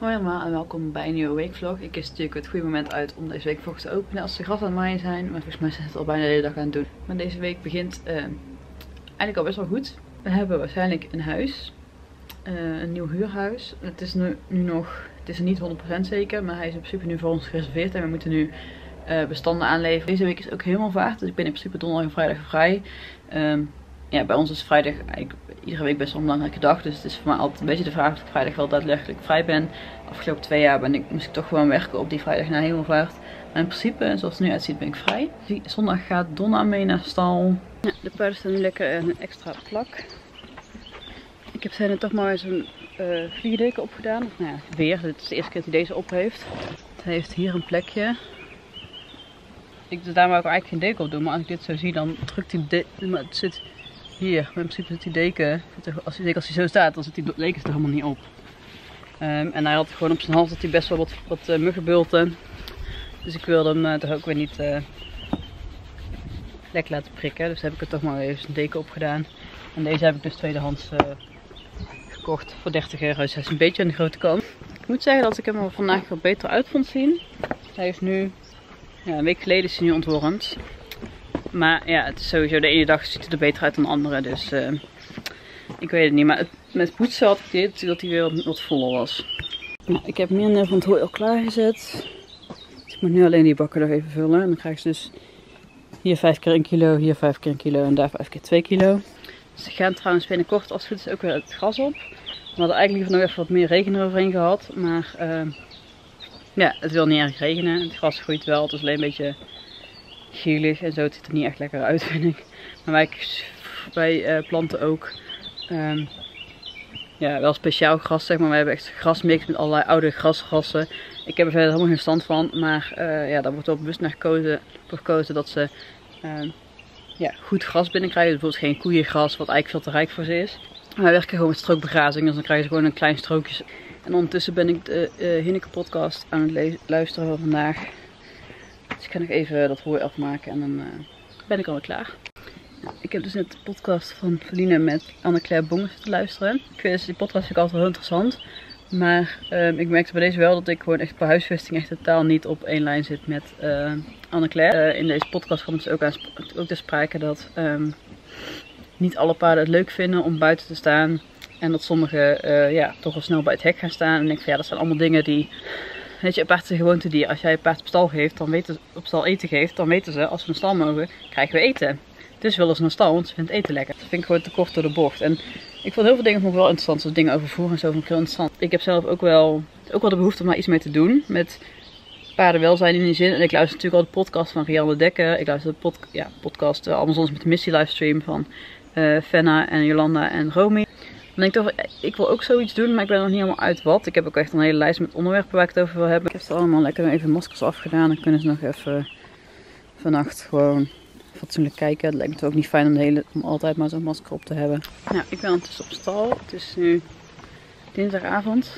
Hoi allemaal en welkom bij een nieuwe weekvlog. Ik kies natuurlijk het goede moment uit om deze weekvlog te openen als ze gras aan het maaien zijn. Maar volgens mij zijn ze het al bijna de hele dag aan het doen. Maar deze week begint eigenlijk al best wel goed. We hebben waarschijnlijk een huis. Een nieuw huurhuis. Het is nu nog, het is niet 100% zeker, maar hij is in principe nu voor ons gereserveerd. En we moeten nu bestanden aanleveren. Deze week is ook helemaal vaart, dus ik ben in principe donderdag en vrijdag vrij. Ja, bij ons is vrijdag eigenlijk iedere week best wel een belangrijke dag. Dus het is voor mij altijd een beetje de vraag of ik vrijdag wel daadwerkelijk vrij ben. De afgelopen 2 jaar moest ik toch gewoon werken op die vrijdag na hemelvaart. Maar in principe, zoals het er nu uitziet, ben ik vrij. Zondag gaat Donna mee naar stal. Ja, de paarden staan nu lekker in een extra plak. Ik heb zij er toch maar zo'n vliegdeken opgedaan. Of, nou ja, weer. Dit is de eerste keer dat hij deze op heeft. Hij heeft hier een plekje. Daar wou ik eigenlijk geen deken op doen. Maar als ik dit zo zie, dan drukt hij maar het zit hier. Maar in principe zit die deken, zeker als hij zo staat, dan zit die deken er helemaal niet op. En hij had gewoon op zijn hals dat hij best wel wat muggenbulten. Dus ik wilde hem toch ook weer niet lek laten prikken. Dus heb ik er toch maar even een deken op gedaan. En deze heb ik dus tweedehands gekocht voor €30. Dus hij is een beetje aan de grote kant. Ik moet zeggen dat ik hem er vandaag wat beter uit vond zien. Hij is nu, ja, een week geleden is hij nu ontwormd. Maar ja, het is sowieso de ene dag ziet het er beter uit dan de andere. Dus ik weet het niet. Maar met poetsen had ik dit, dat hij weer wat voller was. Nou, ik heb meer van het hooi al klaargezet. Dus ik moet nu alleen die bakken nog even vullen. En dan krijg je dus hier 5 keer 1 kilo, hier 5 keer 1 kilo en daar 5 keer 2 kilo. Ze gaan trouwens binnenkort als het goed is ook weer het gras op. We hadden eigenlijk liever nog even wat meer regen eroverheen gehad. Maar ja, het wil niet erg regenen. Het gras groeit wel, het is alleen een beetje gelig en zo. Het ziet er niet echt lekker uit, vind ik. Maar wij planten ook ja, wel speciaal gras, zeg maar. We hebben echt grasmix met allerlei oude grasrassen. Ik heb er verder helemaal geen stand van. Maar ja, daar wordt wel bewust naar gekozen dat ze ja, goed gras binnenkrijgen. Dus bijvoorbeeld geen koeiengras, wat eigenlijk veel te rijk voor ze is. Wij werken gewoon met strookbegrazing, dus dan krijgen ze gewoon een klein strookje. En ondertussen ben ik de Hinneke podcast aan het luisteren van vandaag. Dus ik ga nog even dat hooi afmaken en dan ben ik alweer klaar. Ik heb dus net de podcast van Feline met Anne-Claire Bongen te luisteren. Ik vind die podcast ook altijd wel heel interessant. Maar ik merkte bij deze wel dat ik gewoon echt qua huisvesting echt totaal niet op één lijn zit met Anne-Claire. In deze podcast komt ze ook te sprake dat niet alle paarden het leuk vinden om buiten te staan. En dat sommigen ja, toch wel snel bij het hek gaan staan. En ik denk van ja, dat zijn allemaal dingen die... Weet je, een paard is een gewoontedier. Als jij een paard op stal geeft, op stal eten geeft, dan weten ze, als we een stal mogen, krijgen we eten. Dus willen ze een stal, want ze vinden het eten lekker. Dat vind ik gewoon te kort door de bocht. En ik vond heel veel dingen wel interessant, zoals dingen over voer en zo, vond ik heel interessant. Ik heb zelf ook wel de behoefte om daar iets mee te doen, met paardenwelzijn in die zin. En ik luister natuurlijk al de podcast van Rianne Dekker. Ik luister de podcast Amazons met de missie livestream van Fenna en Jolanda en Romy. Dan denk ik toch, ik wil ook zoiets doen, maar ik ben nog niet helemaal uit wat. Ik heb ook echt een hele lijst met onderwerpen waar ik het over wil hebben. Ik heb ze allemaal lekker even maskers afgedaan. Dan kunnen ze nog even vannacht gewoon fatsoenlijk kijken. Het lijkt me toch ook niet fijn om altijd maar zo'n masker op te hebben. Nou, ik ben ondertussen op stal. Het is nu dinsdagavond.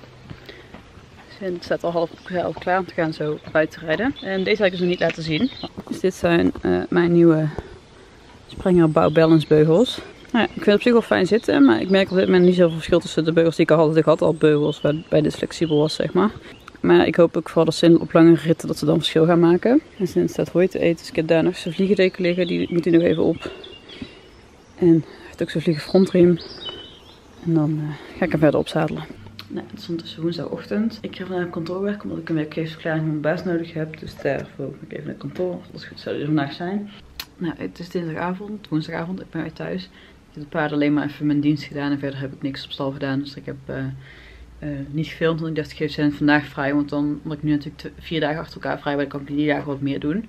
Het staat al half klaar om te gaan zo buiten rijden. En deze heb ik dus nog niet laten zien. Dus dit zijn mijn nieuwe Sprenger Bow Balance beugels. Nou ja, ik vind het op zich wel fijn zitten, maar ik merk op dit moment niet zoveel verschil tussen de beugels die ik al had. Ik had al beugels waarbij dit flexibel was, zeg maar. Maar ik hoop ook vooral dat ze op langere ritten dat ze dan verschil gaan maken. En sinds staat hooi te eten, dus ik heb daar nog zo'n vliegedeken liggen, die moet hij nog even op. En hij heeft ook zo'n vliegenfrontriem. En dan ga ik hem verder opzadelen. Nou, het is ondertussen woensdagochtend. Ik ga vandaag op kantoor werken, omdat ik een werkgeversverklaring van mijn baas nodig heb. Dus daarvoor ga ik even naar kantoor. Dat zou er vandaag zijn. Nou, het is woensdagavond, ik ben weer thuis. Ik heb de paarden alleen maar even mijn dienst gedaan en verder heb ik niks op stal gedaan. Dus ik heb niet gefilmd, want ik dacht ik geef ze vandaag vrij. Want omdat ik nu natuurlijk 4 dagen achter elkaar vrij ben, dan kan ik die dagen wat meer doen.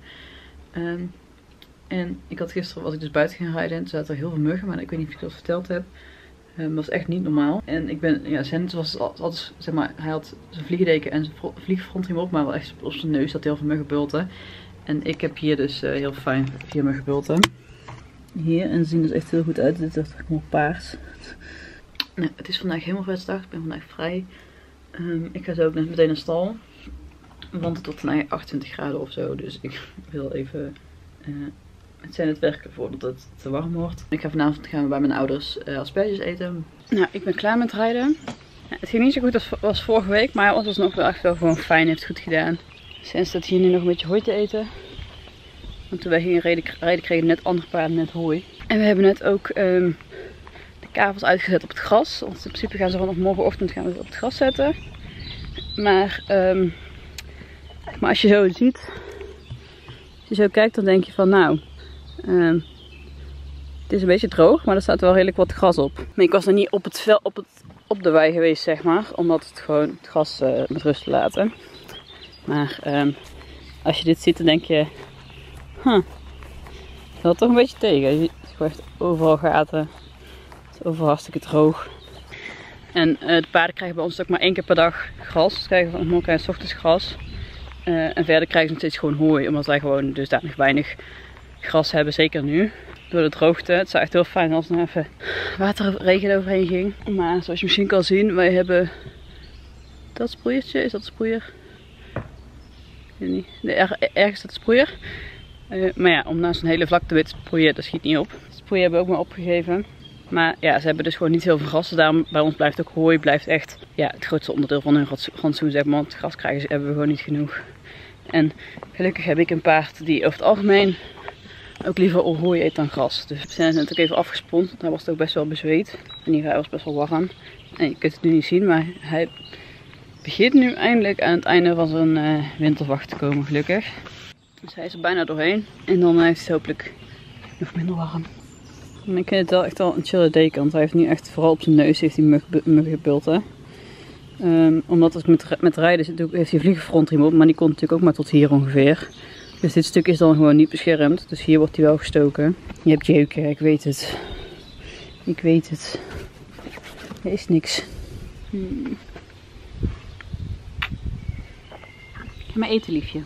En gisteren was ik dus buiten gaan rijden en toen zaten er heel veel muggen, maar ik weet niet of ik dat verteld heb. Dat was echt niet normaal. En ik ben, ja, Zen was altijd, zeg maar, hij had zijn vliegendeken en zijn vliegfrontriem op, maar wel echt op zijn neus dat heel veel muggenbulten. En ik heb hier dus heel fijn 4 muggenbulten. Hier, en ze zien dus echt heel goed uit. Dit is echt helemaal paars. Nou, het is vandaag hemelvaartsdag. Ik ben vandaag vrij. Ik ga zo ook net meteen naar stal. Want het wordt vandaag 28 graden of zo. Dus ik wil even het werken voordat het te warm wordt. Ik ga vanavond gaan bij mijn ouders asperges eten. Nou, ik ben klaar met rijden. Ja, het ging niet zo goed als vorige week, maar het was nog wel echt wel gewoon fijn. Heeft het goed gedaan. Sinds dat hier nu nog een beetje hooi te eten. Want toen wij gingen rijden kregen net andere paarden net hooi. En we hebben net ook de kavels uitgezet op het gras. Want in principe gaan ze vanaf morgenochtend gaan we ze op het gras zetten. Maar als je zo ziet, als je zo kijkt, dan denk je van nou, het is een beetje droog, maar er staat wel redelijk wat gras op. Maar ik was nog niet op de wei geweest, zeg maar, omdat het gewoon het gras met rust te laten. Maar als je dit ziet, dan denk je, dat valt toch een beetje tegen. Je ziet gewoon echt overal gaten. Het is overal hartstikke droog. En de paarden krijgen bij ons ook maar 1 keer per dag gras. Dus krijgen van morgen en 's ochtends gras. En verder krijgen ze nog steeds gewoon hooi, omdat wij gewoon dusdanig weinig gras hebben, zeker nu. Door de droogte. Het zou echt heel fijn als er nog even water of regen overheen ging. Maar zoals je misschien kan zien, wij hebben dat sproeiertje. Is dat de sproeier? Ik weet niet. Ergens staat de sproeier. Maar ja, om naast een hele vlakte wit te sproeien, dat schiet niet op. De sproeier hebben we ook maar opgegeven. Maar ja, ze hebben dus gewoon niet heel veel gras. Dus daarom bij ons blijft ook hooi blijft echt het grootste onderdeel van hun rantsoen, zeg maar. Want gras hebben we gewoon niet genoeg. En gelukkig heb ik een paard die over het algemeen ook liever hooi eet dan gras. Dus we zijn net ook even afgespond. Want hij was ook best wel bezweet. En hij was best wel warm. En je kunt het nu niet zien, maar hij begint nu eindelijk aan het einde van zijn winterwacht te komen, gelukkig. Dus hij is er bijna doorheen. En dan heeft hij hopelijk nog minder warm. En ik vind het wel echt wel een chille deken, want hij heeft nu echt vooral op zijn neus heeft hij muggenbulten. Omdat het met rijden zit, heeft hij vliegenfrontriem op, maar die komt natuurlijk ook maar tot hier ongeveer. Dus dit stuk is dan gewoon niet beschermd, dus hier wordt hij wel gestoken. Je hebt jeuken, ik weet het. Ik weet het. Er is niks. Ga maar eten, liefje.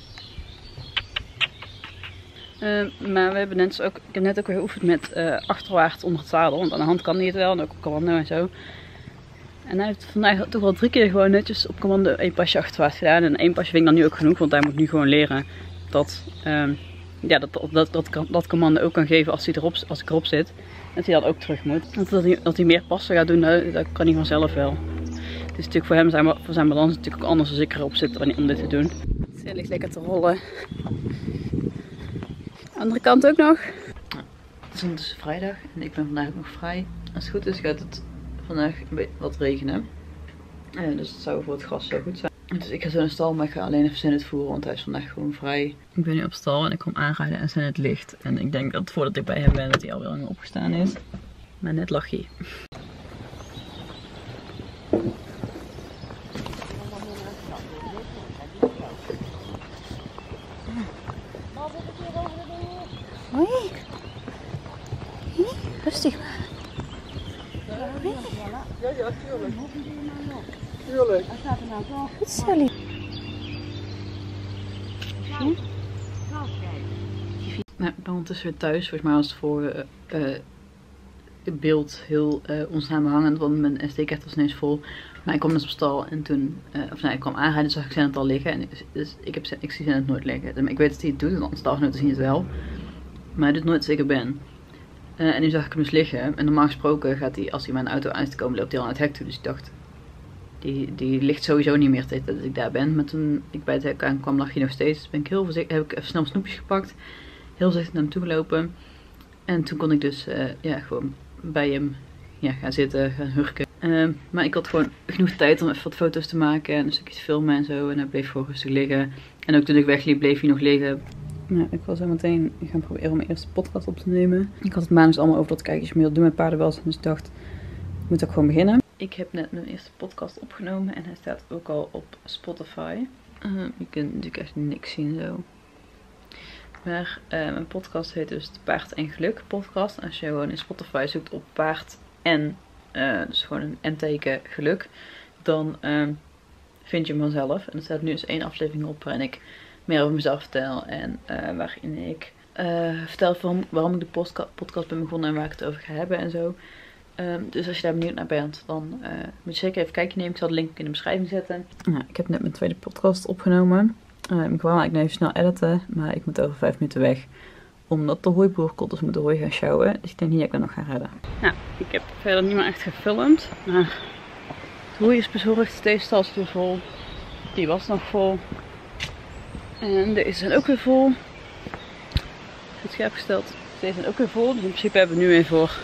Maar we hebben net ook, ik heb net ook weer geoefend met achterwaarts onder het zadel. Want aan de hand kan hij het wel en ook op commando en zo. En hij heeft vandaag toch wel 3 keer gewoon netjes op commando 1 pasje achterwaarts gedaan. En 1 pasje vind ik dan nu ook genoeg, want hij moet nu gewoon leren dat dat commando ook kan geven als ik erop zit. Dat hij dan ook terug moet. Dat hij meer passen gaat doen, dat kan hij vanzelf wel. Het is natuurlijk voor hem, voor zijn balans natuurlijk ook anders als ik erop zit om dit te doen. Het ligt lekker te rollen. Andere kant ook nog. Het is ondertussen vrijdag en ik ben vandaag ook nog vrij. Als het goed is gaat het vandaag wat regenen. Dus het zou voor het gras zo goed zijn. Dus ik ga zo naar de stal, maar ik ga alleen even Zenit voeren, want hij is vandaag gewoon vrij. Ik ben nu op stal en ik kom aanrijden en Zenit ligt. En ik denk dat voordat ik bij hem ben dat hij alweer lang opgestaan is. Maar net lag hij. Hoi. Rustig maar. Ja, tuurlijk. Tuurlijk. Goed, Sally. Nou, ik ben ondertussen weer thuis. Volgens mij was het voor het beeld heel onsamenhangend, want mijn SD-kaart was ineens vol. Maar ik kwam dus op stal en toen, ik kwam aanrijden, zag ik Zenit al liggen. En dus ik zie Zenit nooit liggen. Ik weet dat hij het doet, want stalgenoten zien het wel. Maar hij doet nooit als ik er ben. En nu zag ik hem dus liggen. En normaal gesproken gaat hij, als hij mijn auto uit te komen, loopt hij al naar het hek toe. Dus ik dacht, die ligt sowieso niet meer tegen dat ik daar ben. Maar toen ik bij het hek aankwam, lag hij nog steeds. Dus ben ik heel voorzichtig, heb ik even snel snoepjes gepakt. Heel voorzichtig naar hem toe gelopen. En toen kon ik dus gewoon bij hem gaan zitten, gaan hurken. Maar ik had gewoon genoeg tijd om even wat foto's te maken en een stukje te filmen en zo. En hij bleef gewoon rustig liggen. En ook toen ik wegliep, bleef hij nog liggen. Nou, ik wil zo meteen gaan proberen om mijn eerste podcast op te nemen. Ik had het maandags allemaal over dat kijkers meer doen met paardenwels. Dus ik dacht, ik moet ook gewoon beginnen. Ik heb net mijn eerste podcast opgenomen en hij staat ook al op Spotify. Je kunt natuurlijk echt niks zien zo. Maar mijn podcast heet dus de Paard en Geluk podcast. Als je gewoon in Spotify zoekt op paard en, dus gewoon een n-teken geluk, dan vind je hem vanzelf. En er staat nu dus 1 aflevering op waarin ik meer over mezelf vertel. En waarin ik vertel waarom ik de podcast ben begonnen en waar ik het over ga hebben en zo. Dus als je daar benieuwd naar bent, dan moet je zeker even kijken nemen. Ik zal de link in de beschrijving zetten. Nou, ik heb net mijn tweede podcast opgenomen. Ik wou eigenlijk nu even snel editen, maar ik moet over 5 minuten weg. Omdat de hooiboer komt, dus ik moet de hooi gaan sjouwen. Dus ik denk niet dat ik dat nog ga redden. Nou, ik heb verder niet meer echt gefilmd. Maar De hoei is bezorgd. Deze stal is weer vol. Die was nog vol. En deze zijn ook weer vol. Goed scherp gesteld. Deze zijn ook weer vol. Dus in principe hebben we nu weer voor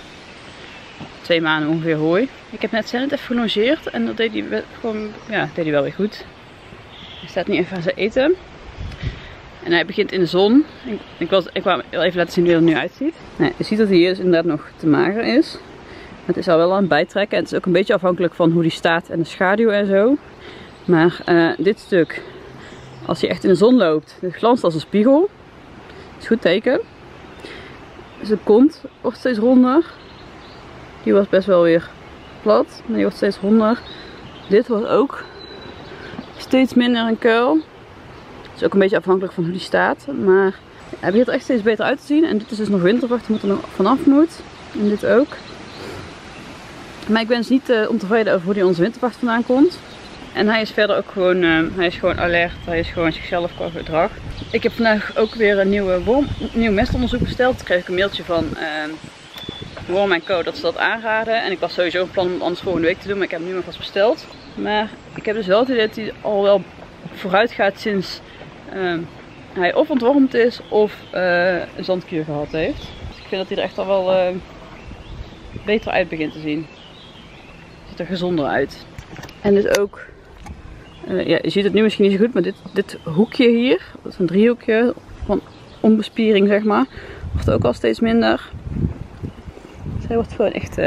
2 maanden ongeveer hooi. Ik heb net Zenit even gelongeerd. En dat deed hij gewoon, ja, deed hij wel weer goed. Hij staat nu even aan zijn eten. En hij begint in de zon. Ik wou even laten zien hoe hij er nu uitziet. Nee, je ziet dat hij hier dus inderdaad nog te mager is. Het is al wel aan het bijtrekken. En het is ook een beetje afhankelijk van hoe hij staat en de schaduw en zo. Maar dit stuk, als hij echt in de zon loopt, dit glanst als een spiegel. Dat is goed teken. Zijn kont wordt steeds ronder. Die was best wel weer plat, maar die wordt steeds ronder. Dit wordt ook steeds minder een kuil. Het is ook een beetje afhankelijk van hoe die staat. Maar hij begint er echt steeds beter uit te zien. En dit is dus nog winterwacht, die moet er nog vanaf moet. En dit ook. Maar ik ben dus niet ontevreden over hoe die onze winterwacht vandaan komt. En hij is verder ook gewoon, hij is gewoon alert. Hij is gewoon zichzelf qua gedrag. Ik heb vandaag ook weer een nieuw mestonderzoek besteld. Toen kreeg ik een mailtje van Worm & Co dat ze dat aanraden. En ik was sowieso van plan om het anders volgende week te doen. Maar ik heb hem nu nog vast besteld. Maar ik heb dus wel het idee dat hij al wel vooruit gaat sinds hij of ontwormd is of een zandkuur gehad heeft. Dus ik vind dat hij er echt al wel beter uit begint te zien. Ziet er gezonder uit. En dus ook, ja, je ziet het nu misschien niet zo goed, maar dit hoekje hier, dat is een driehoekje van onbespiering zeg maar, wordt ook al steeds minder. Dus hij wordt gewoon echt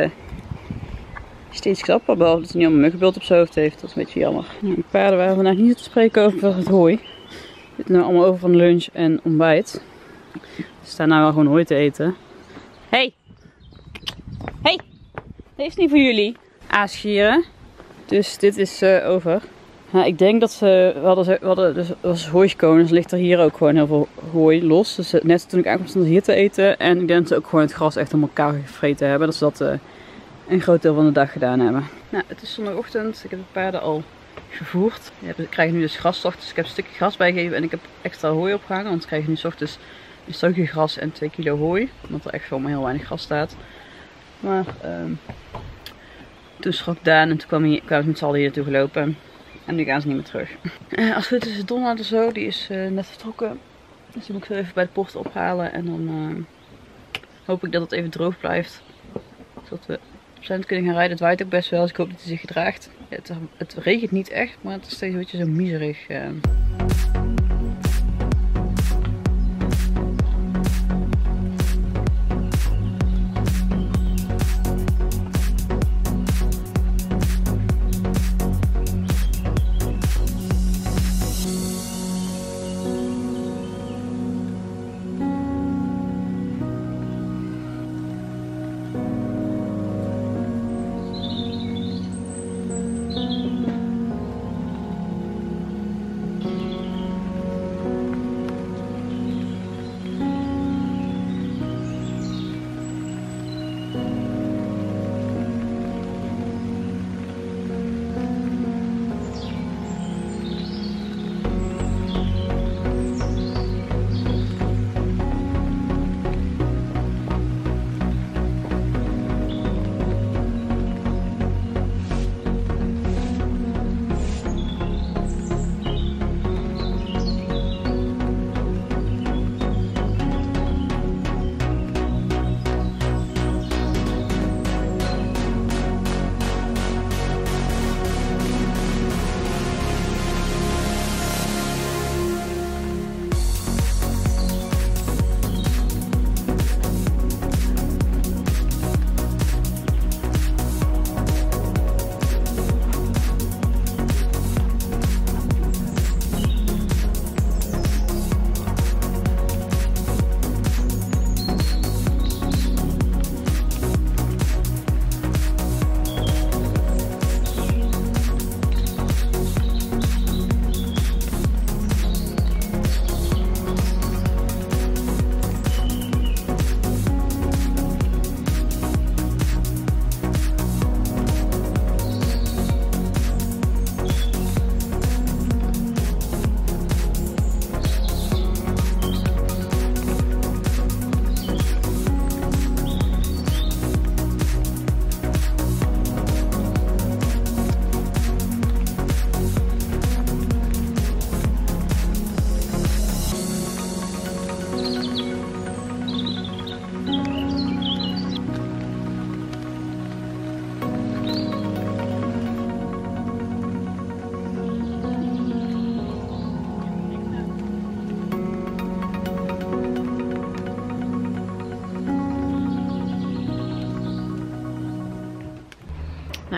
steeds knapper, behalve dat hij niet allemaal muggenbult op zijn hoofd heeft. Dat is een beetje jammer. Nou, de paarden waren vandaag niet te spreken over het hooi. We zitten nu allemaal over van lunch en ontbijt. Ze staan nou wel gewoon hooi te eten. Hey! Hey! Dit is niet voor jullie. Aasgieren. Dus dit is over. Ja, ik denk dat we hadden dus was hooi gekomen, dus ligt er hier ook gewoon heel veel hooi los. Dus net toen ik aankwam stond hier te eten. En ik denk dat ze ook gewoon het gras echt helemaal kaal gevreten hebben. Dat ze dat een groot deel van de dag gedaan hebben. Nou, het is zondagochtend. Ik heb de paarden al gevoerd. We krijgen nu dus gras 's ochtends. Ik heb een stukje gras bijgegeven en ik heb extra hooi opgehangen. Want we krijgen nu 's ochtends een stukje gras en 2 kilo hooi. Omdat er echt gewoon maar heel weinig gras staat. Maar toen schrok Daan en toen kwamen ze met z'n allen hier naartoe gelopen. En nu gaan ze niet meer terug. Als het goed is, Donna er zo, die is net vertrokken. Dus die moet ik zo even bij de poort ophalen. En dan hoop ik dat het even droog blijft. Zodat we op zijn kunnen gaan rijden. Het waait ook best wel, dus ik hoop dat hij zich gedraagt. Ja, het regent niet echt, maar het is steeds een beetje zo miserig.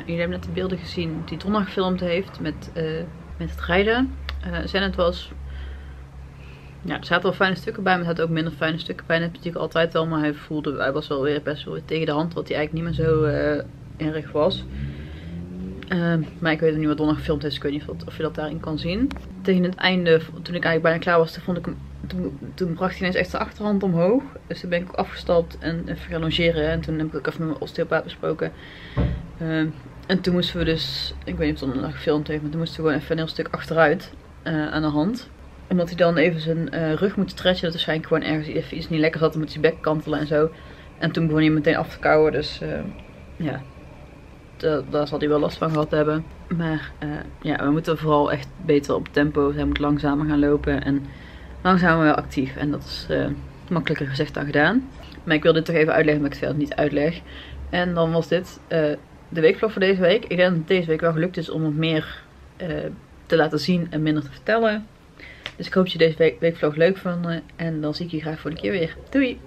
jullie hebben net de beelden gezien die Donna gefilmd heeft met het rijden. Zenith was... Ja, er zaten wel fijne stukken bij, maar er zaten ook minder fijne stukken bij. Dat heb je natuurlijk altijd wel, maar hij was wel weer best wel tegen de hand, wat hij eigenlijk niet meer zo erg was. Maar ik weet nog niet wat Donna gefilmd heeft, dus ik weet niet of je dat daarin kan zien. Tegen het einde, toen ik eigenlijk bijna klaar was, toen bracht hij ineens echt zijn achterhand omhoog. Dus toen ben ik ook afgestapt en even gaan logeren. En toen heb ik ook even met mijn osteopaat besproken. En toen moesten we dus, ik weet niet of Donna gefilmd heeft, maar toen moesten we gewoon even een heel stuk achteruit aan de hand. Omdat hij dan even zijn rug moet stretchen, dat waarschijnlijk gewoon ergens even iets niet lekker zat, dan moet hij zijn bek kantelen en zo. En toen begon hij meteen af te kauwen, dus ja, daar zal hij wel last van gehad hebben. Maar ja, we moeten vooral echt beter op tempo. Hij moet langzamer gaan lopen en langzamer wel actief. En dat is makkelijker gezegd dan gedaan. Maar ik wil dit toch even uitleggen, maar ik het niet uitleg. En dan was dit de weekvlog voor deze week. Ik denk dat het deze week wel gelukt is om wat meer te laten zien en minder te vertellen. Dus ik hoop dat je deze weekvlog leuk vond. En dan zie ik je graag voor de keer weer. Doei!